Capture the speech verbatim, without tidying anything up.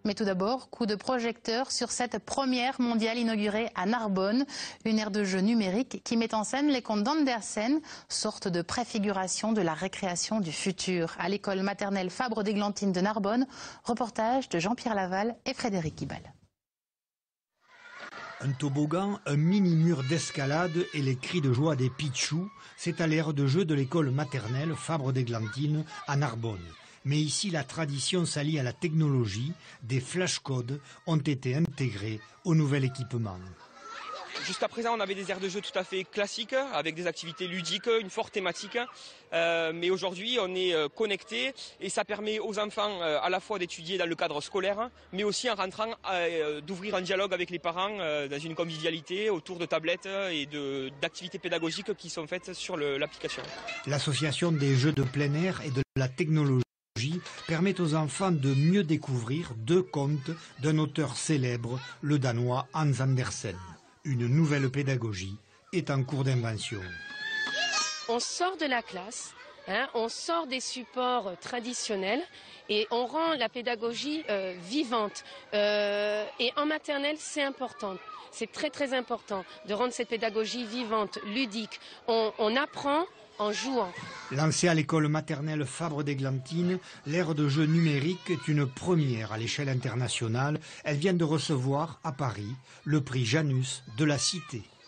Mais tout d'abord, coup de projecteur sur cette première mondiale inaugurée à Narbonne, une aire de jeu numérique qui met en scène les contes d'Andersen, sorte de préfiguration de la récréation du futur. À l'école maternelle Fabre-d'Églantine de Narbonne, reportage de Jean-Pierre Laval et Frédéric Guibal. Un toboggan, un mini-mur d'escalade et les cris de joie des pitchous, c'est à l'aire de jeu de l'école maternelle Fabre-d'Églantine à Narbonne. Mais ici, la tradition s'allie à la technologie. Des flashcodes ont été intégrés au nouvel équipement. Jusqu'à présent, on avait des aires de jeu tout à fait classiques, avec des activités ludiques, une forte thématique. Euh, mais aujourd'hui, on est connecté et ça permet aux enfants euh, à la fois d'étudier dans le cadre scolaire, mais aussi en rentrant euh, d'ouvrir un dialogue avec les parents euh, dans une convivialité autour de tablettes et de, d'activités pédagogiques qui sont faites sur le, l'application. L'association des jeux de plein air et de la technologie permet aux enfants de mieux découvrir deux contes d'un auteur célèbre, le danois Hans Andersen. Une nouvelle pédagogie est en cours d'invention. On sort de la classe, hein, on sort des supports traditionnels et on rend la pédagogie euh, vivante. Euh, et en maternelle, c'est important. C'est très très important de rendre cette pédagogie vivante, ludique. On, on apprend en jouant. Lancée à l'école maternelle Fabre-d'Églantine, l'aire de jeu numérique est une première à l'échelle internationale. Elle vient de recevoir à Paris le prix Janus de la Cité.